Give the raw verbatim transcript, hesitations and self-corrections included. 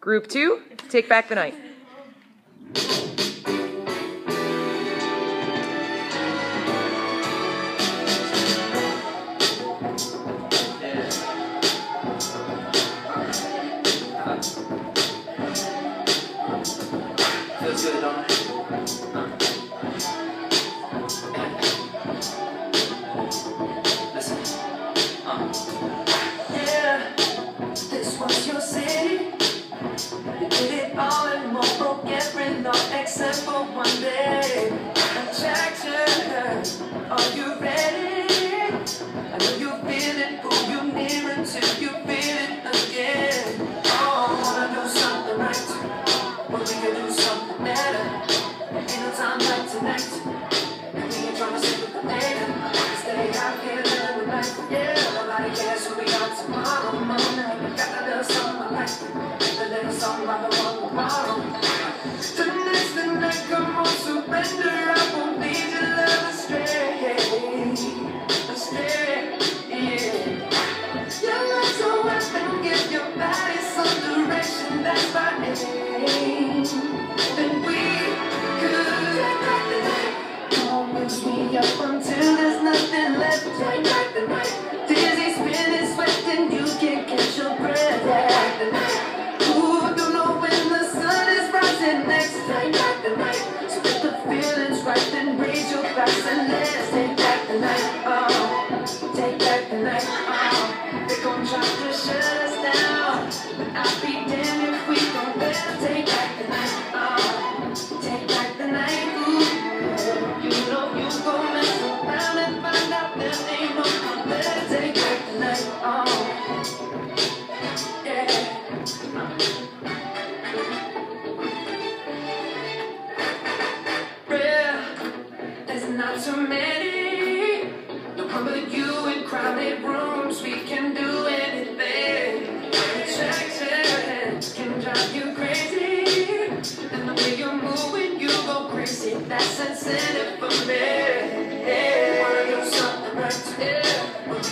Group two, Take Back the Night. Feels good, don't it? Uh. Listen. Uh. Yeah, this was your city. You did it all and more, broke every law except for one day. Attraction, are you ready? I know you feel it, pull you near until you feel it again. Oh, I wanna do something right, but we can do something better. Ain't no time like tonight, and we ain't tryna save it for later. Stay out here living the night, yeah. Nobody cares who we are tomorrow morning. Got a little something I like, a little something I don't want tomorrow. Tonight's the night, come on, surrender. I won't lead your love astray, astray, yeah. Your love's a weapon, give your body some direction. That's my aim. Then we could take back the night. Don't mix me up until there's nothing left. Take back the night. Dizzy, spinning, sweating, you can't catch your breath. Take back the night. Ooh, don't know when the sun is rising next. Take back the night. So get the feelings right, then raise your glass and let's take back the night. Oh, take back the night. Oh, they're gon' try to shut us down, but I'll be damned if we don't let take back the night. Oh, take back the night. Ooh, you know you gon' mess around and find out there ain't no one better. Take back the night. Oh, yeah. There's not too many. No one but you in crowded rooms. We can do anything. Attraction can drive you crazy, and the way you're moving, you go crazy. That's incentive for me.